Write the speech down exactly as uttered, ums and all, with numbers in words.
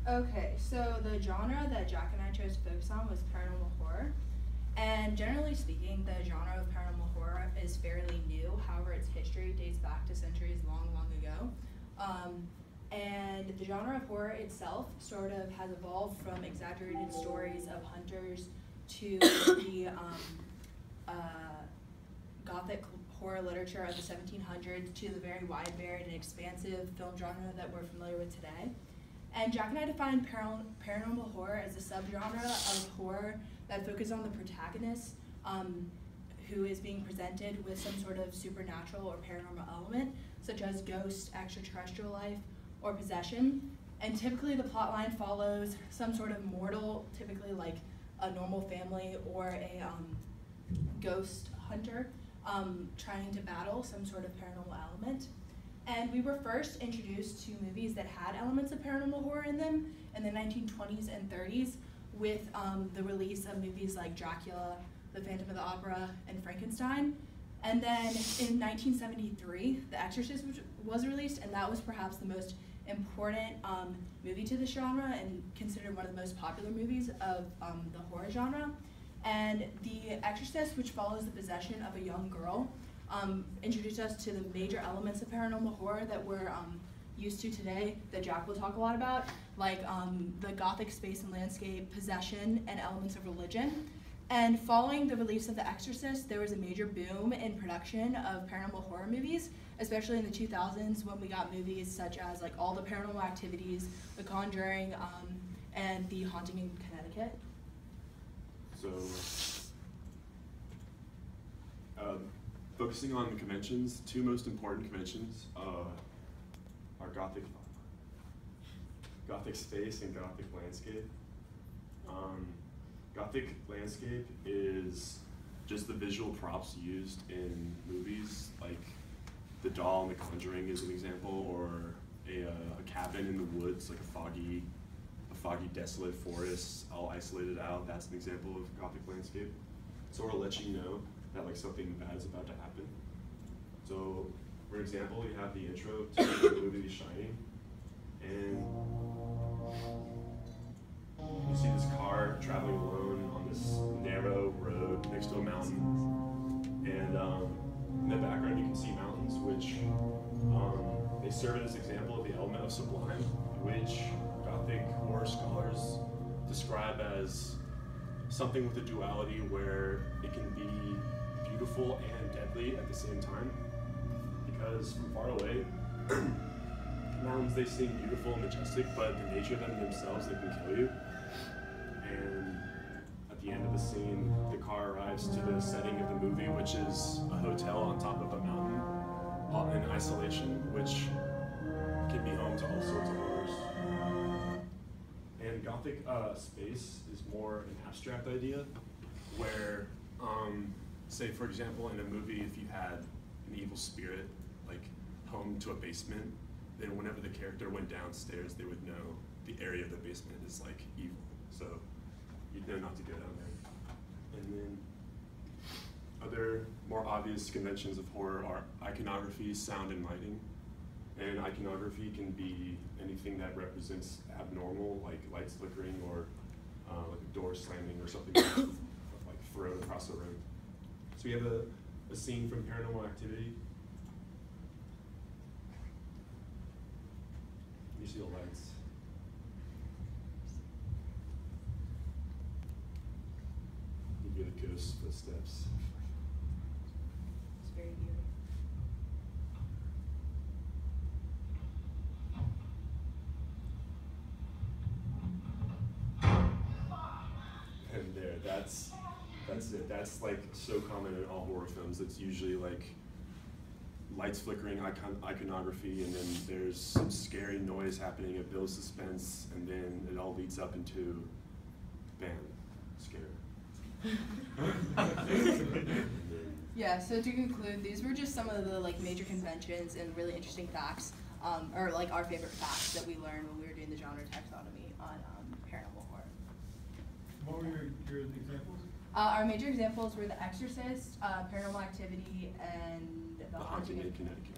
Okay, so the genre that Jack and I chose to focus on was paranormal horror. And generally speaking, the genre of paranormal horror is fairly new. However, its history dates back to centuries long, long ago. Um, and the genre of horror itself sort of has evolved from exaggerated stories of hunters to the um, uh, Gothic horror literature of the seventeen hundreds to the very wide, varied, and expansive film genre that we're familiar with today. And Jack and I defined paral paranormal horror as a subgenre of horror that focuses on the protagonist um, who is being presented with some sort of supernatural or paranormal element, such as ghost, extraterrestrial life, or possession. And typically the plot line follows some sort of mortal, typically like a normal family or a um, ghost hunter, um, trying to battle some sort of paranormal element. And we were first introduced to movies that had elements of paranormal horror in them in the nineteen twenties and thirties with um, the release of movies like Dracula, The Phantom of the Opera, and Frankenstein. And then in nineteen seventy-three, The Exorcist was released, and that was perhaps the most important um, movie to the genre and considered one of the most popular movies of um, the horror genre. And The Exorcist, which follows the possession of a young girl, um, introduced us to the major elements of paranormal horror that we're um, used to today, that Jack will talk a lot about, like um, the Gothic space and landscape, possession, and elements of religion. And following the release of The Exorcist, there was a major boom in production of paranormal horror movies, especially in the two thousands when we got movies such as like All the Paranormal Activities, The Conjuring, um, and The Haunting in Connecticut. So, uh, focusing on the conventions, two most important conventions uh, are Gothic, Gothic space and Gothic landscape. Um, Gothic landscape is just the visual props used in movies, like the doll in The Conjuring is an example, or a, uh, a cabin in the woods, like a foggy, a foggy, desolate forest, all isolated out. That's an example of Gothic landscape. So it'll let you know that like something bad is about to happen. So, for example, you have the intro to the movie The Shining, and you see this car traveling alone on this narrow road next to a mountain, and um, in the background you can see mountains, which um, they serve as an example of the element of sublime, which Gothic horror scholars describe as something with a duality where it can be beautiful and deadly at the same time. Because from far away, mountains, they seem beautiful and majestic, but the nature of them themselves, they can kill you. And at the end of the scene, the car arrives to the setting of the movie, which is a hotel on top of a mountain in isolation, which can be home to all sorts of horrors. And Gothic uh, space is more an abstract idea, where, um, say for example, in a movie, if you had an evil spirit, like home to a basement, then whenever the character went downstairs, they would know the area of the basement is like evil. So you'd know not to go down there. And then other more obvious conventions of horror are iconography, sound, and lighting. And iconography can be anything that represents abnormal, like lights flickering or uh, like a door slamming or something like thrown across the room. So we have a, a scene from Paranormal Activity. You see the lights. You get a ghost footsteps. It's very eerie. And there, that's that's it. That's like so common in all horror films. It's usually like lights flickering, icon iconography, and then there's some scary noise happening. It builds suspense, and then it all leads up into bam, scare. Yeah, so to conclude, these were just some of the like major conventions and really interesting facts, um, or like our favorite facts that we learned when we were doing the genre taxonomy on um, paranormal horror. What were your, your examples? Uh, our major examples were The Exorcist, uh, Paranormal Activity, and The, The Haunting in Connecticut.